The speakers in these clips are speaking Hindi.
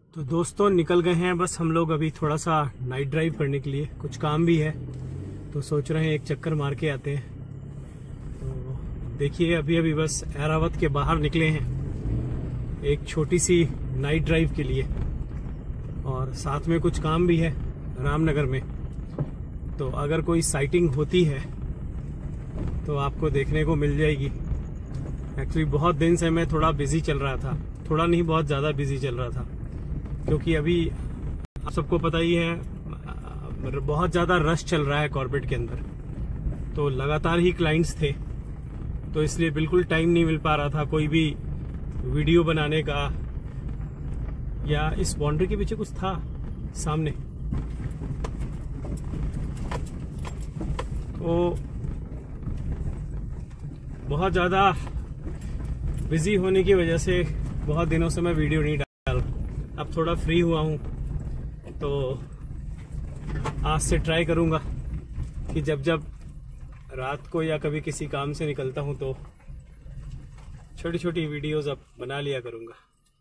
तो दोस्तों निकल गए हैं बस हम लोग अभी थोड़ा सा नाइट ड्राइव करने के लिए, कुछ काम भी है तो सोच रहे हैं एक चक्कर मार के आते हैं। तो देखिए अभी बस ऐरावत के बाहर निकले हैं एक छोटी सी नाइट ड्राइव के लिए, और साथ में कुछ काम भी है रामनगर में। तो अगर कोई साइटिंग होती है तो आपको देखने को मिल जाएगी। एक्चुअली बहुत दिन से मैं थोड़ा बिजी चल रहा था, थोड़ा नहीं बहुत ज़्यादा बिजी चल रहा था, क्योंकि अभी आप सबको पता ही है बहुत ज़्यादा रश चल रहा है कॉर्पोरेट के अंदर। तो लगातार ही क्लाइंट्स थे, तो इसलिए बिल्कुल टाइम नहीं मिल पा रहा था कोई भी वीडियो बनाने का। या इस बाउंड्री के पीछे कुछ था सामने, तो बहुत ज़्यादा बिजी होने की वजह से बहुत दिनों से मैं वीडियो नहीं डाल। अब थोड़ा फ्री हुआ हूँ तो आज से ट्राई करूँगा कि जब रात को या कभी किसी काम से निकलता हूँ तो छोटी छोटी वीडियोस अब बना लिया करूँगा।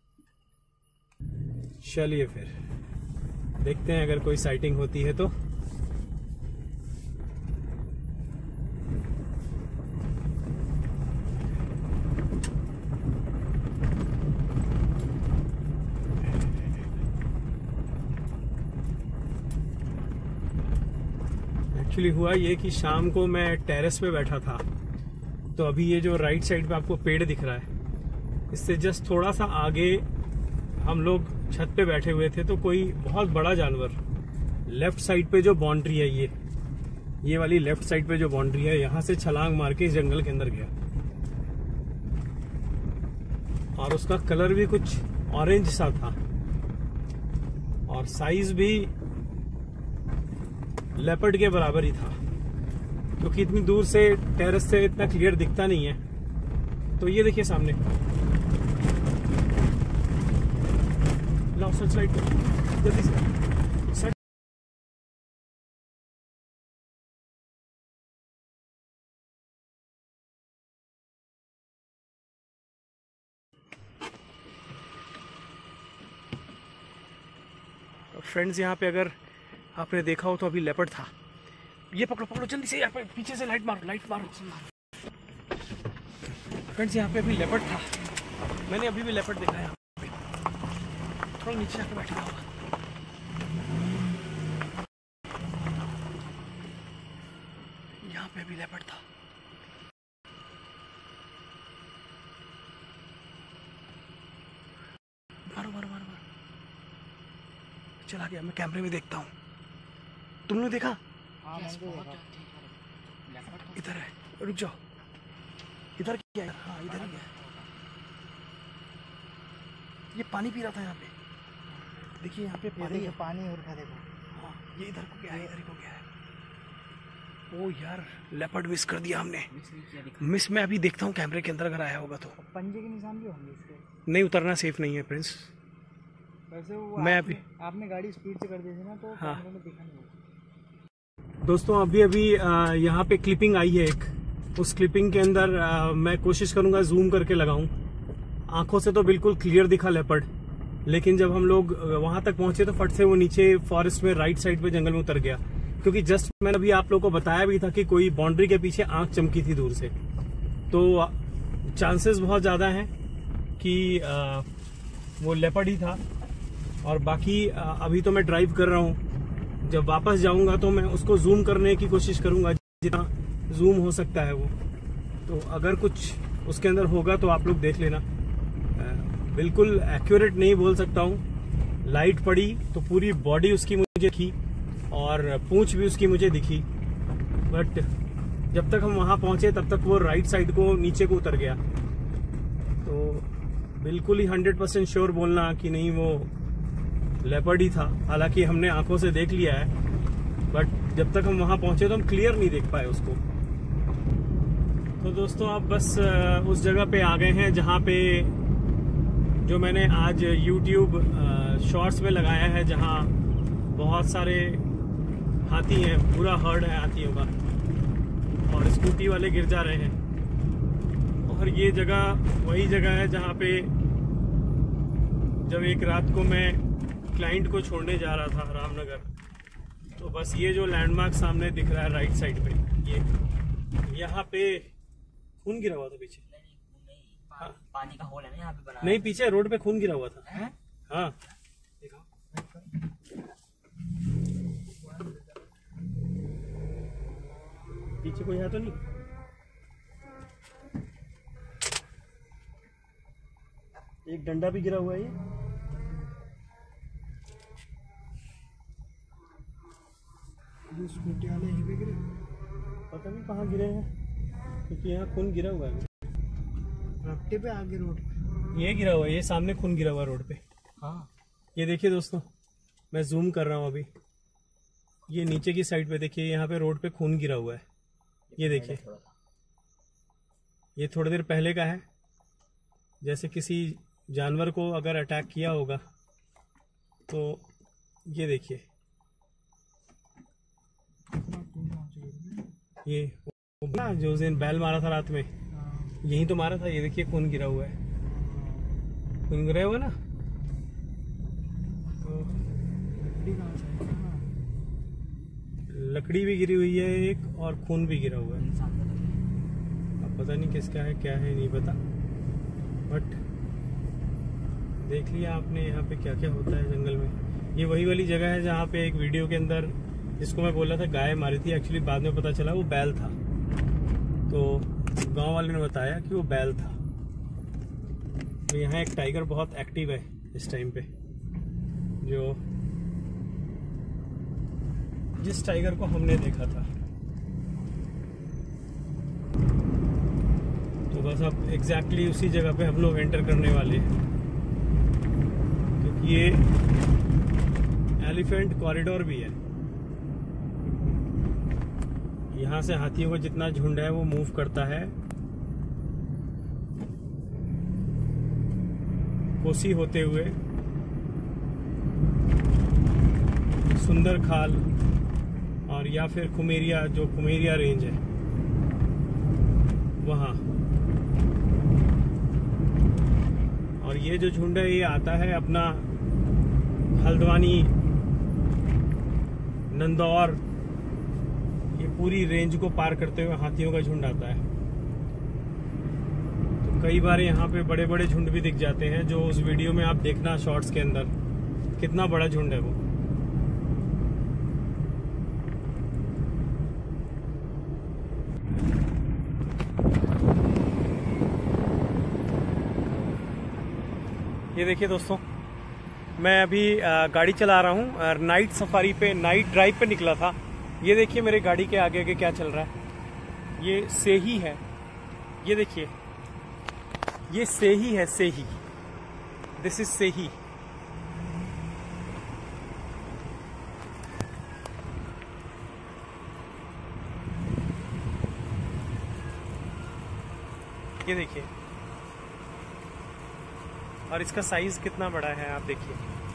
चलिए फिर देखते हैं अगर कोई साइटिंग होती है तो। एक्चुअली हुआ ये कि शाम को मैं टेरेस पे बैठा था, तो अभी ये जो राइट साइड पे आपको पेड़ दिख रहा है, इससे जस्ट थोड़ा सा आगे हम लोग छत पे बैठे हुए थे, तो कोई बहुत बड़ा जानवर लेफ्ट साइड पे जो बाउंड्री है, ये वाली लेफ्ट साइड पे जो बाउंड्री है, यहाँ से छलांग मार के जंगल के अंदर गया। और उसका कलर भी कुछ ऑरेंज सा था और साइज भी लेपर्ड के बराबर ही था, क्योंकि इतनी दूर से टेरेस से इतना क्लियर दिखता नहीं है। तो ये देखिए सामने, लाओ सर्च लाइट जल्दी से। फ्रेंड्स यहाँ पे अगर आपने देखा हो तो अभी लेपर्ड था। ये पकड़ो जल्दी से, यहाँ पे पीछे से लाइट मारो। फ्रेंड्स यहाँ पे अभी लेपर्ड था, मैंने अभी भी लेपर्ड देखा है। यहाँ पे थोड़ा नीचे जाके बैठा होगा। यहाँ पे अभी लेपर्ड था। मारो। चला गया, मैं कैमरे में देखता हूँ। तुमने देखा? हाँ, इधर है, रुक जाओ। इधर क्या है? हाँ इधर ही है। ये पानी पी रहा था यहाँ पे, देखिए यहाँ पे पानी और देखो। हाँ ये इधर को क्या है, ओ यार लेपर्ड मिस कर दिया हमने। मिस मैं अभी देखता हूँ कैमरे के अंदर अगर आया होगा तो। पंजे के निशान भी होंगे इसके। नहीं, उतरना सेफ नहीं है प्रिंस। वैसे वो मैं अभी आपने गाड़ी स्पीड से कर दी थी ना, तो हाँ में दिखा नहीं। दोस्तों अभी यहाँ पे क्लिपिंग आई है एक, उस क्लिपिंग के अंदर मैं कोशिश करूंगा जूम करके लगाऊं। आंखों से तो बिल्कुल क्लियर दिखा लेपर्ड, लेकिन जब हम लोग वहां तक पहुंचे तो फट से वो नीचे फॉरेस्ट में राइट साइड पे जंगल में उतर गया, क्योंकि जस्ट मैंने अभी आप लोगों को बताया भी था कि कोई बाउंड्री के पीछे आंख चमकी थी दूर से। तो चांसेस बहुत ज्यादा हैं कि वो लेपर्ड ही था। और बाकी अभी तो मैं ड्राइव कर रहा हूँ, जब वापस जाऊंगा तो मैं उसको जूम करने की कोशिश करूंगा जितना जूम हो सकता है वो। तो अगर कुछ उसके अंदर होगा तो आप लोग देख लेना। बिल्कुल एक्यूरेट नहीं बोल सकता हूँ। लाइट पड़ी तो पूरी बॉडी उसकी मुझे दिखी और पूंछ भी उसकी मुझे दिखी, बट जब तक हम वहां पहुंचे तब तक वो राइट साइड को नीचे को उतर गया। तो बिल्कुल ही 100% श्योर बोलना कि नहीं वो लेपर्ड ही था, हालांकि हमने आंखों से देख लिया है, बट जब तक हम वहां पहुंचे तो हम क्लियर नहीं देख पाए उसको। तो दोस्तों अब बस उस जगह पे आ गए हैं जहां पे जो मैंने आज YouTube शॉर्ट्स में लगाया है, जहां बहुत सारे हाथी हैं, पूरा हर्ड है हाथियों का, और स्कूटी वाले गिर जा रहे हैं। और ये जगह वही जगह है जहां पे जब एक रात को मैं क्लाइंट को छोड़ने जा रहा था रामनगर, तो बस ये जो लैंडमार्क सामने दिख रहा है राइट साइड पे, ये यहाँ पे खून गिरा हुआ था पीछे। नहीं, पानी का होल है ना यहाँ पे बना। नहीं, पीछे रोड पे खून गिरा हुआ था। है? हाँ, पीछे कोई है तो नहीं? एक डंडा भी गिरा हुआ है। ये स्कूटी वाले यहीं पे गिरे, पता नहीं कहाँ गिरे हैं, क्योंकि यहाँ खून गिरा हुआ है। रास्ते पे आगे रोड पे ये गिरा हुआ है, ये सामने खून गिरा हुआ है रोड पे। हाँ, ये देखिए दोस्तों, मैं जूम कर रहा हूँ अभी, ये नीचे की साइड पे देखिए, यहाँ पे रोड पे खून गिरा हुआ है। ये देखिए, ये थोड़ी देर पहले का है, जैसे किसी जानवर को अगर अटैक किया होगा। तो ये देखिए, ये ना जो उस दिन बैल मारा था रात में, यही तो मारा था। ये देखिए खून गिरा हुआ है, खून गिरा हुआ ना। तो लकड़ी भी गिरी हुई है एक, और खून भी गिरा हुआ है। अब पता नहीं किसका है, क्या है, नहीं पता, बट देख लिया आपने यहाँ पे क्या क्या होता है जंगल में। ये वही वाली जगह है जहाँ पे एक वीडियो के अंदर, जिसको मैं बोला था गाय मारी थी, एक्चुअली बाद में पता चला वो बैल था। तो गांव वाले ने बताया कि वो बैल था। तो यहाँ एक टाइगर बहुत एक्टिव है इस टाइम पे, जो जिस टाइगर को हमने देखा था। तो बस अब एग्जैक्टली उसी जगह पे हम लोग एंटर करने वाले हैं, क्योंकि ये एलिफेंट कॉरिडोर भी है। यहाँ से हाथियों का जितना झुंड है वो मूव करता है कोसी होते हुए सुंदर खाल, और या फिर कुमेरिया, जो कुमेरिया रेंज है वहाँ। और ये जो झुंड है ये आता है अपना हल्द्वानी, नंदौर, ये पूरी रेंज को पार करते हुए हाथियों का झुंड आता है। तो कई बार यहाँ पे बड़े बड़े झुंड भी दिख जाते हैं, जो उस वीडियो में आप देखना शॉर्ट्स के अंदर कितना बड़ा झुंड है वो। ये देखिए दोस्तों, मैं अभी गाड़ी चला रहा हूँ, नाइट सफारी पे, नाइट ड्राइव पे निकला था। ये देखिए मेरे गाड़ी के आगे आगे क्या चल रहा है। ये सेही है, ये देखिए, ये सेही है, सेही, दिस इज सेही। ये देखिए, और इसका साइज कितना बड़ा है आप देखिए।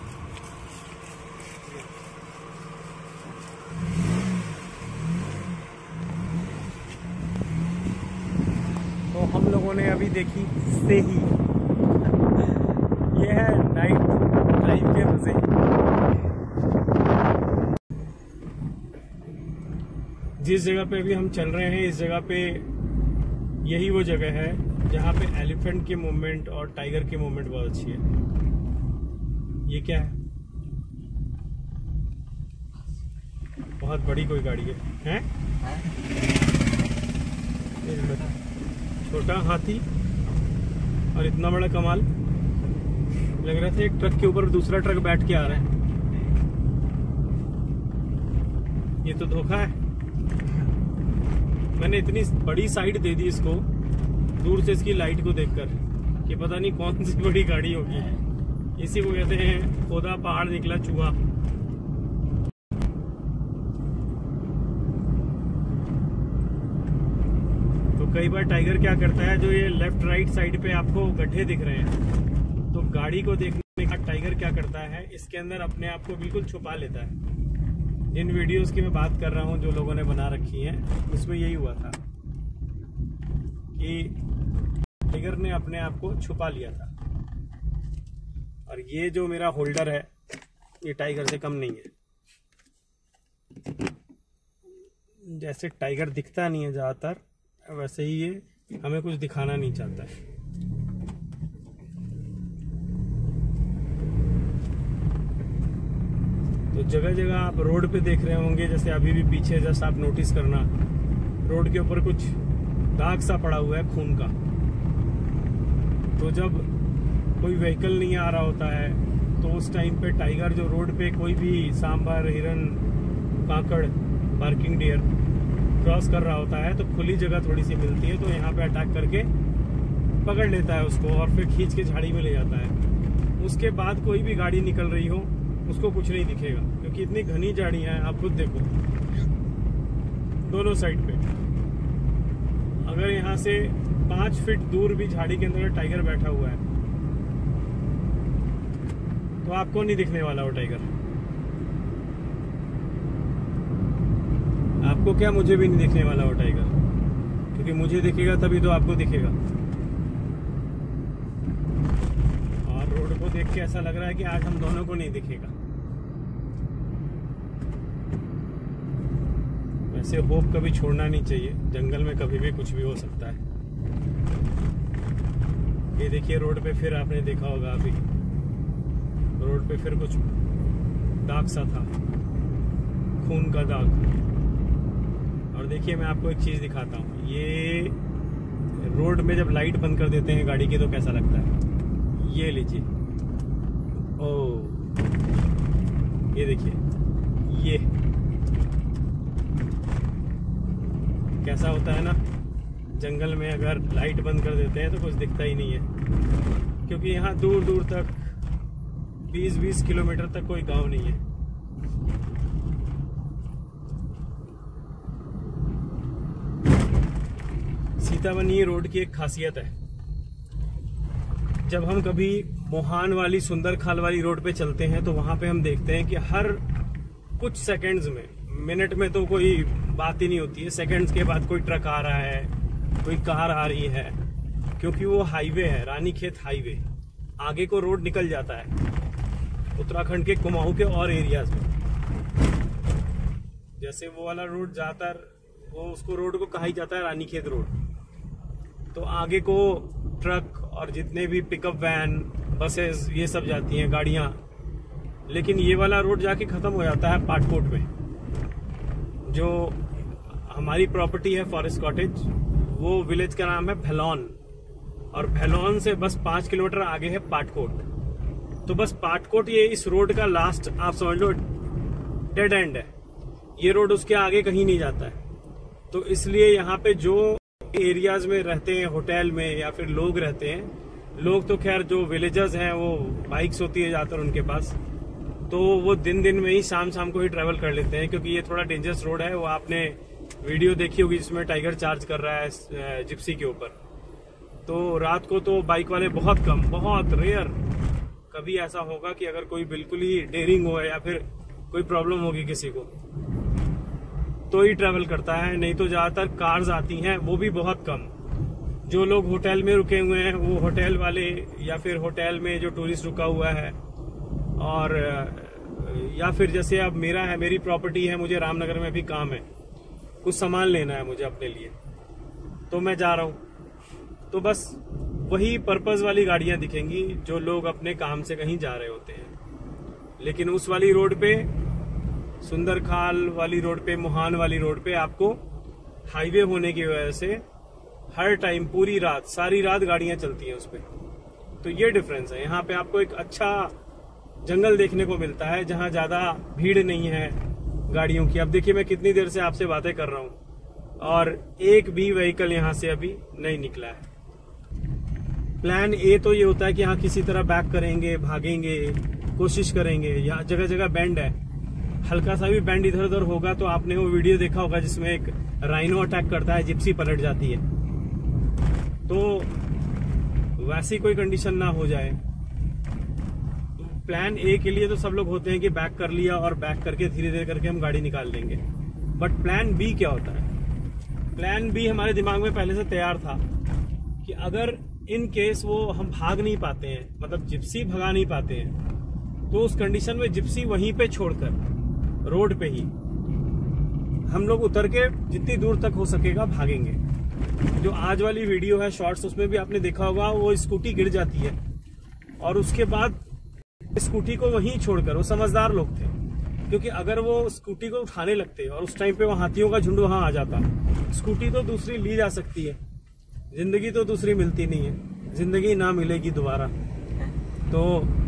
तो हम लोगों ने अभी देखी सेही। ये है नाइट ड्राइव के मजे। जिस जगह पे अभी हम चल रहे हैं, इस जगह पे यही वो जगह है जहाँ पे एलिफेंट की मूवमेंट और टाइगर की मूवमेंट बहुत अच्छी है। ये क्या है? बहुत बड़ी कोई गाड़ी है? छोटा हाथी और इतना बड़ा कमाल। लग रहा था एक ट्रक के ऊपर दूसरा ट्रक बैठ के आ रहा है। ये तो धोखा है। मैंने इतनी बड़ी साइड दे दी इसको दूर से इसकी लाइट को देखकर कि पता नहीं कौन सी बड़ी गाड़ी होगी। इसी को कहते हैं खोदा पहाड़ निकला चूहा। तो कई बार टाइगर क्या करता है, जो ये लेफ्ट राइट साइड पे आपको गड्ढे दिख रहे हैं, तो गाड़ी को देखने का टाइगर क्या करता है, इसके अंदर अपने आप को बिल्कुल छुपा लेता है। जिन वीडियोस की मैं बात कर रहा हूँ जो लोगों ने बना रखी हैं, उसमें यही हुआ था कि टाइगर ने अपने आप को छुपा लिया था। और ये जो मेरा होल्डर है, ये टाइगर से कम नहीं है। जैसे टाइगर दिखता नहीं है ज़्यादातर, वैसे ही ये हमें कुछ दिखाना नहीं चाहता है। तो जगह जगह आप रोड पे देख रहे होंगे, जैसे अभी भी पीछे जस्ट आप नोटिस करना, रोड के ऊपर कुछ दाग सा पड़ा हुआ है खून का। तो जब कोई व्हीकल नहीं आ रहा होता है तो उस टाइम पे टाइगर जो रोड पे कोई भी सांभर, हिरन, काकड़, बार्किंग डियर क्रॉस कर रहा होता है तो खुली जगह थोड़ी सी मिलती है, तो यहाँ पे अटैक करके पकड़ लेता है उसको और फिर खींच के झाड़ी में ले जाता है। उसके बाद कोई भी गाड़ी निकल रही हो उसको कुछ नहीं दिखेगा, क्योंकि इतनी घनी झाड़ियां हैं। आप खुद देखो दोनों साइड पे, अगर यहाँ से 5 फीट दूर भी झाड़ी के अंदर टाइगर बैठा हुआ है तो आपको नहीं दिखने वाला वो टाइगर। आपको क्या, मुझे भी नहीं दिखने वाला वो टाइगर, क्योंकि मुझे दिखेगा तभी तो आपको दिखेगा। और रोड को देख के ऐसा लग रहा है कि आज हम दोनों को नहीं दिखेगा। वैसे होप कभी छोड़ना नहीं चाहिए, जंगल में कभी भी कुछ भी हो सकता है। ये देखिए रोड पे फिर आपने देखा होगा, अभी रोड पे फिर कुछ दाग सा था, खून का दाग। और देखिए मैं आपको एक चीज दिखाता हूँ, ये रोड में जब लाइट बंद कर देते हैं गाड़ी की तो कैसा लगता है। ये लीजिए, ओ ये देखिए, ये कैसा होता है ना, जंगल में अगर लाइट बंद कर देते हैं तो कुछ दिखता ही नहीं है, क्योंकि यहाँ दूर दूर तक 20-20 किलोमीटर तक कोई गांव नहीं है। सीताबनी रोड की एक खासियत है, जब हम कभी मोहान वाली, सुंदर खाल वाली रोड पे चलते हैं तो वहां पे हम देखते हैं कि हर कुछ सेकंड्स में, मिनट में तो कोई बात ही नहीं होती है, सेकंड्स के बाद कोई ट्रक आ रहा है, कोई कार आ रही है, क्योंकि वो हाईवे है, रानीखेत हाईवे। आगे को रोड निकल जाता है उत्तराखंड के कुमाऊं के और एरियाज में। जैसे वो वाला रोड ज्यादातर, वो उसको रोड को कहा ही जाता है रानीखेत रोड। तो आगे को ट्रक और जितने भी पिकअप वैन, बसेस, ये सब जाती हैं गाड़ियां। लेकिन ये वाला रोड जाके खत्म हो जाता है पाटकोट में। जो हमारी प्रॉपर्टी है फॉरेस्ट कॉटेज, वो विलेज का नाम है भैलोन, और भैलोन से बस 5 किलोमीटर आगे है पाटकोट। तो बस पाटकोट ये इस रोड का लास्ट, आप समझ लो, डेड एंड है। ये रोड उसके आगे कहीं नहीं जाता है। तो इसलिए यहाँ पे जो एरियाज में रहते हैं, होटल में या फिर लोग रहते हैं, लोग तो खैर जो विलेजर्स हैं वो बाइक्स होती है ज्यादातर उनके पास, तो वो दिन दिन में ही, शाम शाम को ही ट्रेवल कर लेते हैं, क्योंकि ये थोड़ा डेंजरस रोड है। वो आपने वीडियो देखी होगी जिसमें टाइगर चार्ज कर रहा है जिप्सी के ऊपर। तो रात को तो बाइक वाले बहुत कम, बहुत रेयर कभी ऐसा होगा कि अगर कोई बिल्कुल ही डेयरिंग हो या फिर कोई प्रॉब्लम होगी किसी को तो ही ट्रेवल करता है, नहीं तो ज्यादातर कार्स आती हैं, वो भी बहुत कम। जो लोग होटल में रुके हुए हैं वो होटल वाले, या फिर होटल में जो टूरिस्ट रुका हुआ है, और या फिर जैसे अब मेरा है, मेरी प्रॉपर्टी है, मुझे रामनगर में भी काम है, कुछ सामान लेना है मुझे अपने लिए, तो मैं जा रहा हूँ। तो बस वही पर्पस वाली गाड़ियां दिखेंगी जो लोग अपने काम से कहीं जा रहे होते हैं। लेकिन उस वाली रोड पे, सुंदरखाल वाली रोड पे, मोहान वाली रोड पे, आपको हाईवे होने की वजह से हर टाइम, पूरी रात, सारी रात गाड़ियां चलती हैं उस पे। तो ये डिफरेंस है। यहाँ पे आपको एक अच्छा जंगल देखने को मिलता है जहाँ ज्यादा भीड़ नहीं है गाड़ियों की। अब देखिए मैं कितनी देर से आपसे बातें कर रहा हूँ और एक भी व्हीकल यहाँ से अभी नहीं निकला है। प्लान ए तो ये होता है कि यहाँ किसी तरह बैक करेंगे, भागेंगे, कोशिश करेंगे। यहाँ जगह जगह बैंड है, हल्का सा भी बैंड इधर उधर होगा तो आपने वो वीडियो देखा होगा जिसमें एक राइनो अटैक करता है, जिप्सी पलट जाती है। तो वैसी कोई कंडीशन ना हो जाए। प्लान ए के लिए तो सब लोग होते हैं कि बैक कर लिया और बैक करके धीरे धीरे करके हम गाड़ी निकाल लेंगे। बट प्लान बी क्या होता है? प्लान बी हमारे दिमाग में पहले से तैयार था कि अगर इन केस वो हम भाग नहीं पाते हैं, मतलब जिप्सी भगा नहीं पाते हैं, तो उस कंडीशन में जिप्सी वहीं पे छोड़कर रोड पे ही हम लोग उतर के जितनी दूर तक हो सकेगा भागेंगे। जो आज वाली वीडियो है शॉर्ट्स, उसमें भी आपने देखा होगा वो स्कूटी गिर जाती है और उसके बाद स्कूटी को वहीं छोड़कर, वो समझदार लोग थे, क्योंकि अगर वो स्कूटी को उठाने लगते और उस टाइम पे वो हाथियों का झुंड वहां आ जाता, स्कूटी तो दूसरी ली जा सकती है, जिंदगी तो दूसरी मिलती नहीं है, जिंदगी ना मिलेगी दोबारा। तो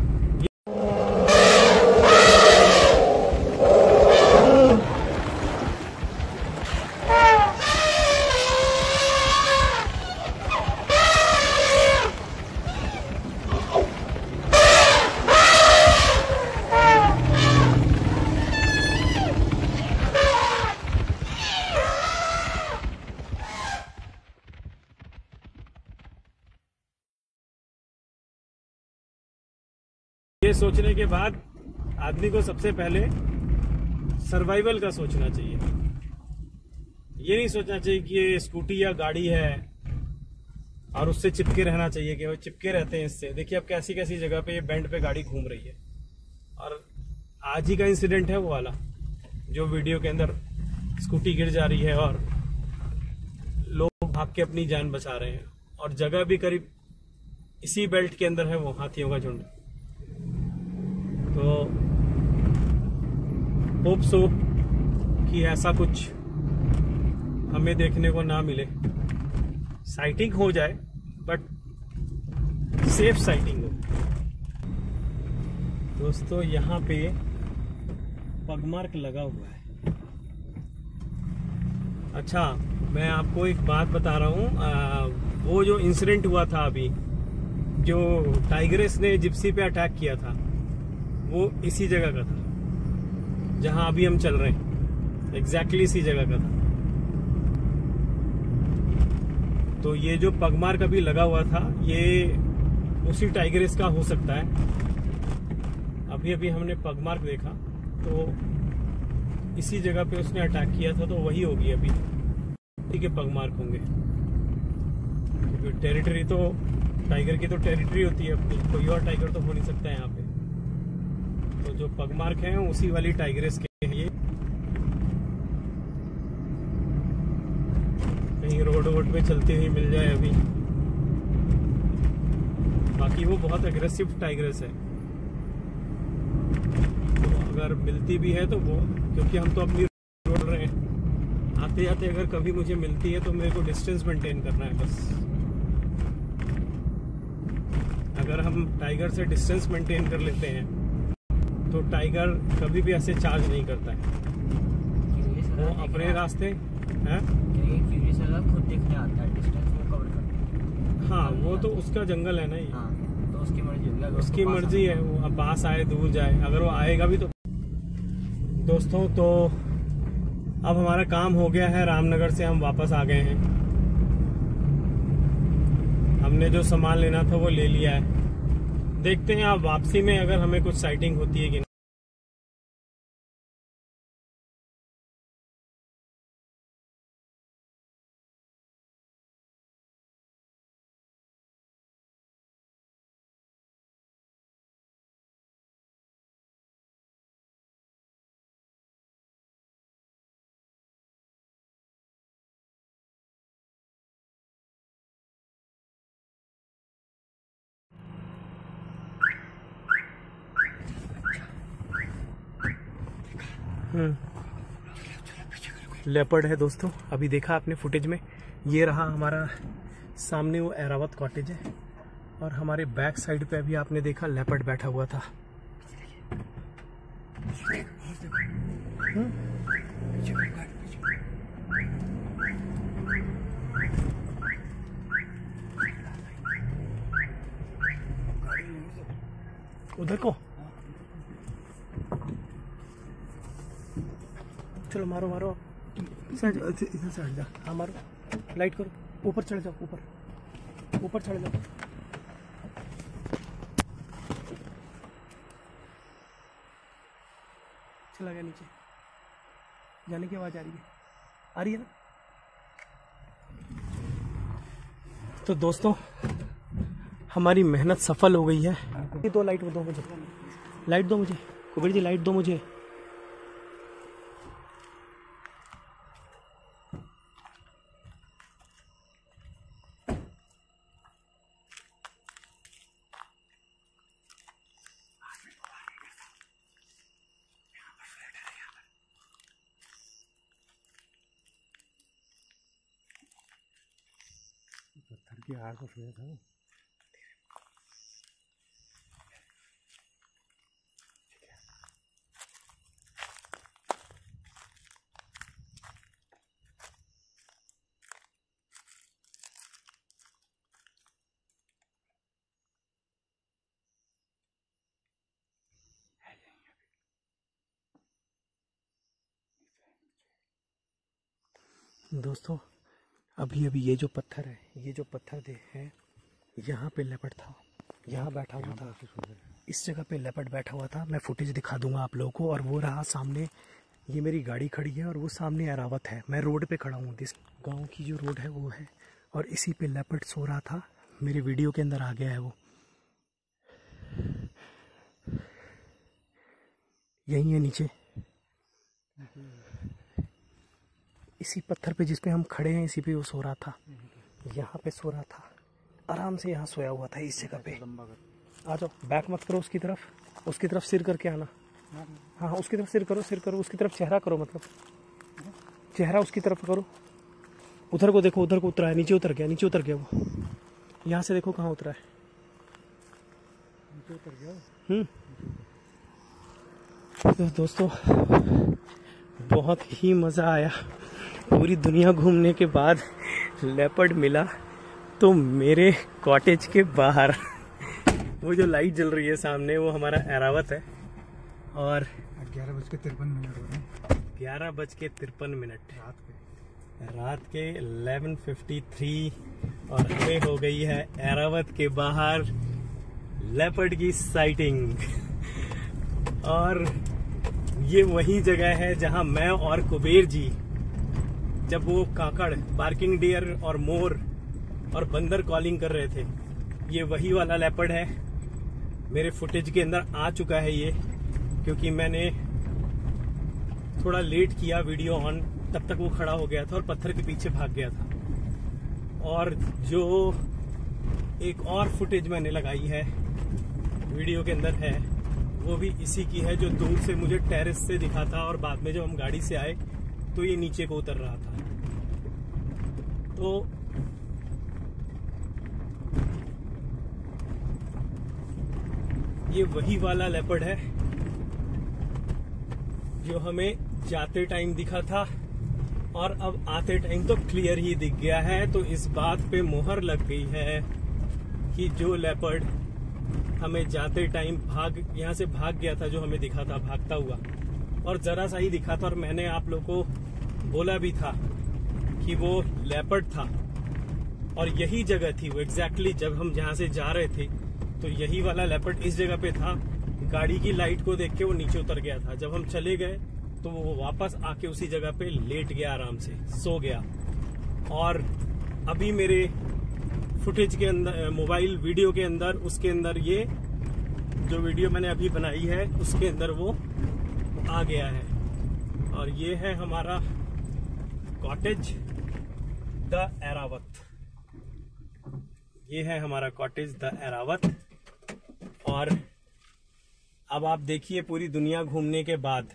ये सोचने के बाद आदमी को सबसे पहले सर्वाइवल का सोचना चाहिए। ये नहीं सोचना चाहिए कि ये स्कूटी या गाड़ी है और उससे चिपके रहना चाहिए कि वो चिपके रहते हैं इससे। देखिए अब कैसी कैसी जगह पे ये बेंड पे गाड़ी घूम रही है। और आज ही का इंसिडेंट है वो वाला, जो वीडियो के अंदर स्कूटी गिर जा रही है और लोग भाग के अपनी जान बचा रहे हैं, और जगह भी करीब इसी बेल्ट के अंदर है वो हाथियों का झुंड। तो होप सो कि ऐसा कुछ हमें देखने को ना मिले, साइटिंग हो जाए बट सेफ साइटिंग हो। दोस्तों यहाँ पे पगमार्क लगा हुआ है। अच्छा, मैं आपको एक बात बता रहा हूँ, वो जो इंसिडेंट हुआ था अभी, जो टाइग्रेस ने जिप्सी पे अटैक किया था, वो इसी जगह का था जहां अभी हम चल रहे हैं, एग्जैक्टली इसी जगह का था। तो ये जो पगमार्क अभी लगा हुआ था, ये उसी टाइग्रेस का हो सकता है। अभी अभी हमने पगमार्क देखा तो इसी जगह पे उसने अटैक किया था, तो वही होगी अभी, ठीक है, पगमार्क होंगे। क्योंकि टेरिटरी तो टाइगर की तो टेरिटरी होती है अपनी, कोई और टाइगर तो हो नहीं सकता यहाँ पे। तो जो पगमार्क हैं उसी वाली टाइग्रेस के हैं ये। कहीं रोड वोड पे चलती हुई मिल जाए अभी। बाकी वो बहुत एग्रेसिव टाइग्रेस है, तो अगर मिलती भी है तो वो, क्योंकि हम तो अपनी रोड रहे हैं, आते जाते अगर कभी मुझे मिलती है तो मेरे को डिस्टेंस मेंटेन करना है बस। अगर हम टाइगर से डिस्टेंस मेंटेन कर लेते हैं तो टाइगर कभी भी ऐसे चार्ज नहीं करता है, वो अपने रास्ते हैं। खुद देखने आता है, डिस्टेंस वो कवर करता है। हाँ, वो तो उसका जंगल है ना ये। हाँ, तो उसकी मर्जी होगी, उसकी मर्जी है, वो अब पास आए दूर जाए, अगर वो आएगा भी तो। दोस्तों, तो अब हमारा काम हो गया है, रामनगर से हम वापस आ गए हैं। हमने जो सामान लेना था वो ले लिया है। देखते हैं आप वापसी में अगर हमें कुछ साइटिंग होती है कि नहीं। लेपर्ड है दोस्तों, अभी देखा आपने फुटेज में। ये रहा हमारा सामने वो ऐरावत कॉटेज है, और हमारे बैक साइड पे अभी आपने देखा लेपर्ड बैठा हुआ था। उधर को चलो, मारो मारो, इधर से हट जा। हाँ मारो, लाइट करो, ऊपर चढ़ जाओ, ऊपर चढ़ जाओ। चला गया नीचे, जाने की आवाज आ रही है ना। तो दोस्तों, हमारी मेहनत सफल हो गई है। ये 2 लाइट वो 2 बजे लाइट दो मुझे, कुबेर जी लाइट दो मुझे। पत्थर की आड़ पर सोया था। दोस्तों अभी ये जो पत्थर है, ये जो पत्थर है, यहाँ पे लेपर्ड था, यहाँ बैठा हुआ था, इस जगह पे लेपर्ड बैठा हुआ था। मैं फुटेज दिखा दूंगा आप लोगों को। और वो रहा सामने, ये मेरी गाड़ी खड़ी है और वो सामने एरावत है। मैं रोड पे खड़ा हूँ, दिस गांव की जो रोड है वो है, और इसी पे लेपर्ड सो रहा था। मेरे वीडियो के अंदर आ गया है वो। यही है नीचे, इसी पत्थर पे जिस पे हम खड़े हैं, इसी पे वो सो रहा था। यहाँ पे सो रहा था, आराम से यहाँ सोया हुआ था इस जगह पे। आ जाओ, बैक मत करो उसकी तरफ सिर करके आना। हाँ उसकी तरफ सिर करो, उसकी तरफ चेहरा करो, मतलब चेहरा उसकी तरफ करो। उधर को देखो, उधर को उतरा है, नीचे उतर गया वो। यहाँ से देखो कहाँ उतरा है, नीचे उतर गया। तो दोस्तों बहुत ही मज़ा आया। पूरी दुनिया घूमने के बाद लेपर्ड मिला तो मेरे कॉटेज के बाहर वो जो लाइट जल रही है सामने, वो हमारा एरावत है। और 11:53 रात के 11:53 और हमें हो गई है एरावत के बाहर लेपर्ड की साइटिंग। और ये वही जगह है जहां मैं और कुबेर जी, जब वो काकड़, बार्किंग डियर और मोर और बंदर कॉलिंग कर रहे थे, ये वही वाला लेपर्ड है। मेरे फुटेज के अंदर आ चुका है ये, क्योंकि मैंने थोड़ा लेट किया वीडियो ऑन, तब तक वो खड़ा हो गया था और पत्थर के पीछे भाग गया था। और जो एक और फुटेज मैंने लगाई है वीडियो के अंदर है, वो भी इसी की है, जो दूर से मुझे टेरेस से दिखा था और बाद में जब हम गाड़ी से आए तो ये नीचे को उतर रहा था। तो ये वही वाला लेपर्ड है जो हमें जाते टाइम दिखा था और अब आते टाइम तो क्लियर ही दिख गया है। तो इस बात पे मोहर लग गई है कि जो लेपर्ड हमें जाते टाइम यहाँ से भाग गया था, जो हमें दिखा था भागता हुआ, और जरा सा ही दिखा था, और मैंने आप लोग को बोला भी था कि वो लेपर्ड था और यही जगह थी वो एग्जैक्टली। जब हम जहाँ से जा रहे थे तो यही वाला लेपर्ड इस जगह पे था। गाड़ी की लाइट को देख के वो नीचे उतर गया था। जब हम चले गए तो वो वापस आके उसी जगह पे लेट गया, आराम से सो गया। और अभी मेरे फुटेज के अंदर, मोबाइल वीडियो के अंदर, उसके अंदर ये जो वीडियो मैंने अभी बनाई है उसके अंदर वो आ गया है। और ये है हमारा कॉटेज द एरावत। ये है हमारा कॉटेज द एरावत। और अब आप देखिए, पूरी दुनिया घूमने के बाद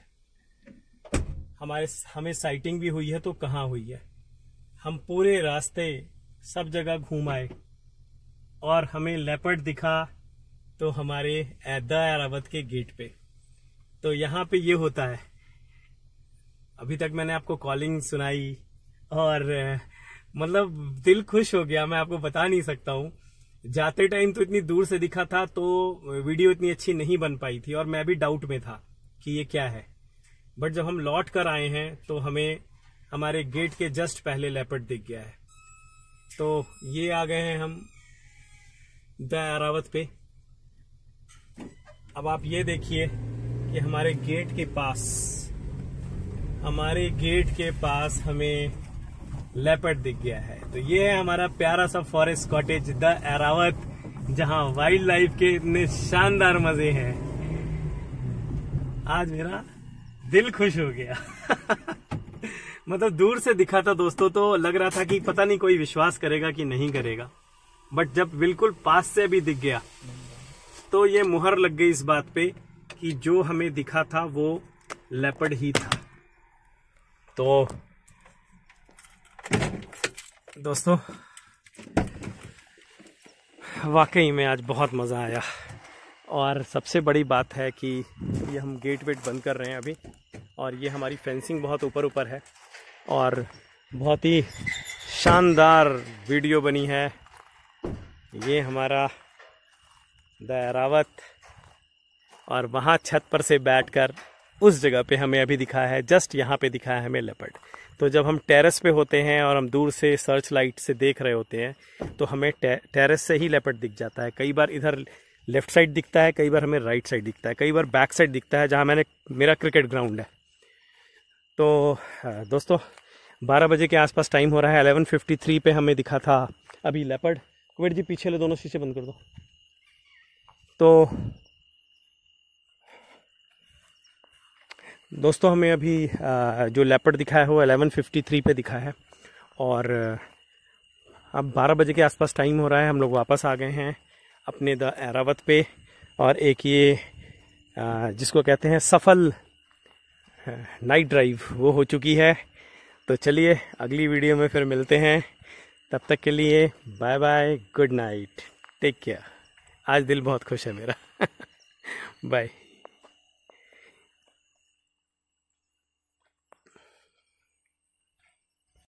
हमें साइटिंग भी हुई है। तो कहाँ हुई है? हम पूरे रास्ते सब जगह घूम आए और हमें लेपर्ड दिखा तो हमारे द एरावत के गेट पे। तो यहाँ पे ये होता है। अभी तक मैंने आपको कॉलिंग सुनाई और मतलब दिल खुश हो गया, मैं आपको बता नहीं सकता हूँ। जाते टाइम तो इतनी दूर से दिखा था तो वीडियो इतनी अच्छी नहीं बन पाई थी और मैं भी डाउट में था कि ये क्या है। बट जब हम लौट कर आए हैं तो हमें हमारे गेट के जस्ट पहले लेपर्ड दिख गया है। तो ये आ गए हैं हम द एरावत पे। अब आप ये देखिए कि हमारे गेट के पास हमें लेपर्ड दिख गया है। तो ये है हमारा प्यारा सा फॉरेस्ट कॉटेज द एरावत, जहां वाइल्ड लाइफ के इतने शानदार मजे हैं। आज मेरा दिल खुश हो गया। मतलब दूर से दिखा था दोस्तों तो लग रहा था कि पता नहीं कोई विश्वास करेगा कि नहीं करेगा, बट जब बिल्कुल पास से भी दिख गया तो ये मुहर लग गई इस बात पे कि जो हमें दिखा था वो लेपर्ड ही था। तो दोस्तों वाकई में आज बहुत मज़ा आया, और सबसे बड़ी बात है कि ये हम गेट वेट बंद कर रहे हैं अभी, और ये हमारी फेंसिंग बहुत ऊपर ऊपर है और बहुत ही शानदार वीडियो बनी है। ये हमारा द एरावत, और वहाँ छत पर से बैठकर उस जगह पे हमें अभी दिखा है, जस्ट यहाँ पे दिखा है हमें लेपर्ड। तो जब हम टेरेस पे होते हैं और हम दूर से सर्च लाइट से देख रहे होते हैं तो हमें टेरेस से ही लेपर्ड दिख जाता है। कई बार इधर लेफ्ट साइड दिखता है, कई बार हमें राइट साइड दिखता है, कई बार बैक साइड दिखता है जहाँ मेरा क्रिकेट ग्राउंड है। तो दोस्तों 12 बजे के आसपास टाइम हो रहा है, 11:53 पे हमें दिखा था अभी लेपर्ड। कुबेर जी पीछे ले, दोनों शीशे बंद कर दो। तो दोस्तों हमें अभी जो लेपर्ड दिखा है वो 11:53 पे दिखा है, और अब 12 बजे के आसपास टाइम हो रहा है। हम लोग वापस आ गए हैं अपने द एरावत पे, और एक ये जिसको कहते हैं सफल नाइट ड्राइव वो हो चुकी है। तो चलिए अगली वीडियो में फिर मिलते हैं, तब तक के लिए bye bye, good night, take care. आज दिल बहुत खुश है मेरा। बाय।